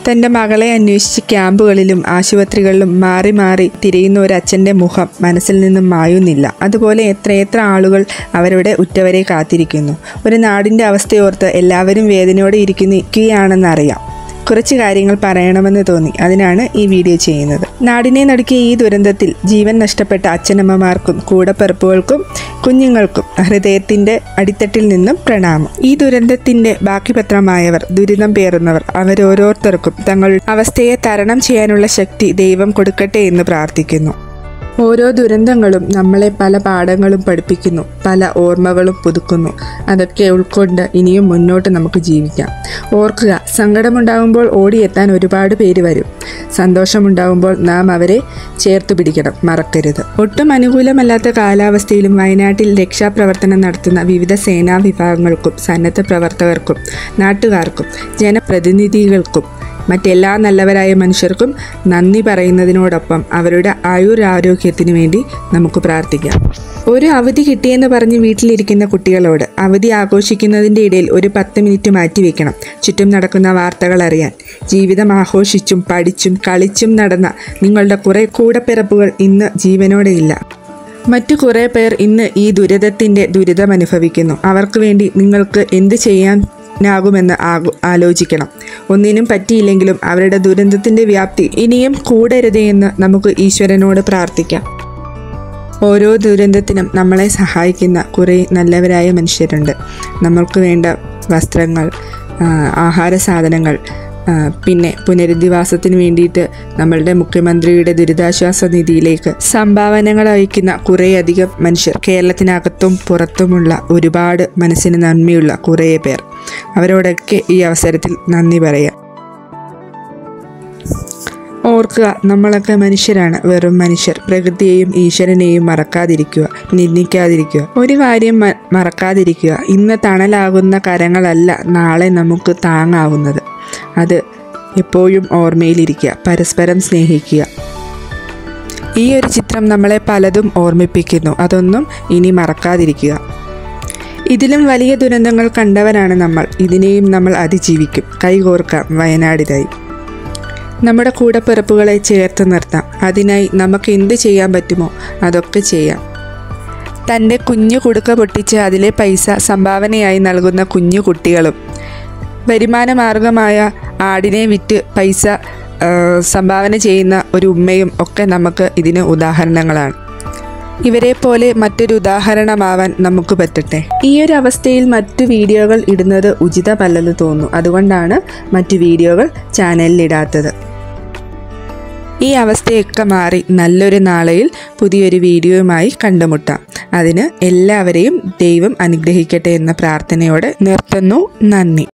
തൻ്റെ മകളെ അന്വേഷിച്ച് ക്യാമ്പുകളിലും ആശുപത്രികളിലും മാറി മാറി തിരയുന്ന ഒരു അച്ഛൻ്റെ മുഖം മനസ്സിൽ നിന്നും മായുന്നില്ല. അതുപോലെ എത്രയെത്ര ആളുകൾ അവരുടെ ഉറ്റവരെ കാത്തിരിക്കുന്നു. ഒരു നാടിൻ്റെ അവസ്ഥയോർത്ത് എല്ലാവരും വേദനയോടെ ഇരിക്കുകയാണെന്നറിയാം. കുറച്ച് കാര്യങ്ങൾ പറയണമെന്ന് തോന്നി, അതിനാണ് ഈ വീഡിയോ ചെയ്യുന്നത്. നാടിനെ നടുക്കിയ ഈ ദുരന്തത്തിൽ ജീവൻ നഷ്ടപ്പെട്ട അച്ഛനമ്മമാർക്കും കൂടപ്പിറപ്പുകൾക്കും കുഞ്ഞുങ്ങൾക്കും ഹൃദയത്തിൻ്റെ അടിത്തട്ടിൽ നിന്നും പ്രണാമം. ഈ ദുരന്തത്തിൻ്റെ ബാക്കി പത്രമായവർ, ദുരിതം പേറുന്നവർ, അവരോരോരുത്തർക്കും തങ്ങളുടെ അവസ്ഥയെ തരണം ചെയ്യാനുള്ള ശക്തി ദൈവം കൊടുക്കട്ടെ എന്ന് പ്രാർത്ഥിക്കുന്നു. ഓരോ ദുരന്തങ്ങളും നമ്മളെ പല പാഠങ്ങളും പഠിപ്പിക്കുന്നു, പല ഓർമ്മകളും പുതുക്കുന്നു. അതൊക്കെ ഉൾക്കൊണ്ട് ഇനിയും മുന്നോട്ട് നമുക്ക് ജീവിക്കാം. ഓർക്കുക, സങ്കടമുണ്ടാകുമ്പോൾ ഓടിയെത്താൻ ഒരുപാട് പേര് വരും. സന്തോഷമുണ്ടാകുമ്പോൾ നാം അവരെ ചേർത്ത് പിടിക്കണം, മറക്കരുത്. ഒട്ടും അനുകൂലമല്ലാത്ത കാലാവസ്ഥയിലും വയനാട്ടിൽ രക്ഷാപ്രവർത്തനം നടത്തുന്ന വിവിധ സേനാ വിഭാഗങ്ങൾക്കും സന്നദ്ധ പ്രവർത്തകർക്കും നാട്ടുകാർക്കും ജനപ്രതിനിധികൾക്കും മറ്റെല്ലാ നല്ലവരായ മനുഷ്യർക്കും നന്ദി പറയുന്നതിനോടൊപ്പം അവരുടെ ആയുരാരോഗ്യത്തിനു വേണ്ടി നമുക്ക് പ്രാർത്ഥിക്കാം. ഒരു അവധി കിട്ടിയെന്ന് പറഞ്ഞ് വീട്ടിലിരിക്കുന്ന കുട്ടികളോട് അവധി ആഘോഷിക്കുന്നതിൻ്റെ ഇടയിൽ ഒരു 10 മിനിറ്റ് മാറ്റിവെക്കണം, ചുറ്റും നടക്കുന്ന വാർത്തകൾ അറിയാൻ. ജീവിതം ആഘോഷിച്ചും പഠിച്ചും കളിച്ചും നടന്ന നിങ്ങളുടെ കുറേ കൂടപ്പിറപ്പുകൾ ഇന്ന് ജീവനോടെ ഇല്ല. മറ്റു കുറേ പേർ ഇന്ന് ഈ ദുരിതത്തിൻ്റെ ദുരിതം അനുഭവിക്കുന്നു. അവർക്ക് വേണ്ടി നിങ്ങൾക്ക് എന്ത് ചെയ്യാനാകുമെന്ന് ആലോചിക്കണം. ഒന്നിനും പറ്റിയില്ലെങ്കിലും അവരുടെ ദുരന്തത്തിൻ്റെ വ്യാപ്തി ഇനിയും കൂടരുതേ എന്ന് നമുക്ക് ഈശ്വരനോട് പ്രാർത്ഥിക്കാം. ഓരോ ദുരന്തത്തിനും നമ്മളെ സഹായിക്കുന്ന കുറേ നല്ലവരായ മനുഷ്യരുണ്ട്. നമ്മൾക്ക് വേണ്ട വസ്ത്രങ്ങൾ, ആഹാര സാധനങ്ങൾ, പിന്നെ പുനരധിവാസത്തിന് വേണ്ടിയിട്ട് നമ്മളുടെ മുഖ്യമന്ത്രിയുടെ ദുരിതാശ്വാസ നിധിയിലേക്ക് സംഭാവനകൾ അയക്കുന്ന കുറേയധികം മനുഷ്യർ, കേരളത്തിനകത്തും പുറത്തുമുള്ള ഒരുപാട് മനസ്സിന് നന്മയുള്ള കുറേ പേർ. അവരോടൊക്കെ ഈ അവസരത്തിൽ നന്ദി പറയാം. ഓർക്കുക, നമ്മളൊക്കെ മനുഷ്യരാണ്, വെറും മനുഷ്യർ. പ്രകൃതിയെയും ഈശ്വരനെയും മറക്കാതിരിക്കുക, നിന്ദിക്കാതിരിക്കുക. ഒരു കാര്യം മറക്കാതിരിക്കുക, ഇന്ന് തണലാകുന്ന കരങ്ങളല്ല നാളെ നമുക്ക് താങ്ങാവുന്നത്. അത് എപ്പോഴും ഓർമ്മയിലിരിക്കുക. പരസ്പരം സ്നേഹിക്കുക. ഈ ഒരു ചിത്രം നമ്മളെ പലതും ഓർമ്മിപ്പിക്കുന്നു. അതൊന്നും ഇനി മറക്കാതിരിക്കുക. ഇതിലും വലിയ ദുരന്തങ്ങൾ കണ്ടവരാണ് നമ്മൾ. ഇതിനെയും നമ്മൾ അതിജീവിക്കും. കൈകോർക്കാം വയനാടിനായി. നമ്മുടെ കൂടപ്പിറപ്പുകളെ ചേർത്ത് നിർത്താം. അതിനായി നമുക്ക് എന്ത് ചെയ്യാൻ പറ്റുമോ അതൊക്കെ ചെയ്യാം. തൻ്റെ കുഞ്ഞു കുടുക്ക പൊട്ടിച്ച് അതിലെ പൈസ സംഭാവനയായി നൽകുന്ന കുഞ്ഞു കുട്ടികളും, വരുമാന മാർഗമായ ആടിനെ വിറ്റ് പൈസ സംഭാവന ചെയ്യുന്ന ഒരു ഉമ്മയും ഒക്കെ നമുക്ക് ഇതിന് ഉദാഹരണങ്ങളാണ്. ഇവരെ പോലെ മറ്റൊരു ഉദാഹരണമാവാൻ നമുക്ക് പറ്റട്ടെ. ഈ ഒരു അവസ്ഥയിൽ മറ്റു വീഡിയോകൾ ഇടുന്നത് ഉചിതമല്ലെന്ന് തോന്നുന്നു. അതുകൊണ്ടാണ് മറ്റു വീഡിയോകൾ ചാനലിൽ ഇടാത്തത്. ഈ അവസ്ഥയൊക്കെ മാറി നല്ലൊരു നാളെയിൽ പുതിയൊരു വീഡിയോയുമായി കണ്ടുമുട്ടാം. അതിന് എല്ലാവരെയും ദൈവം അനുഗ്രഹിക്കട്ടെ എന്ന പ്രാർത്ഥനയോടെ നിർത്തുന്നു. നന്ദി.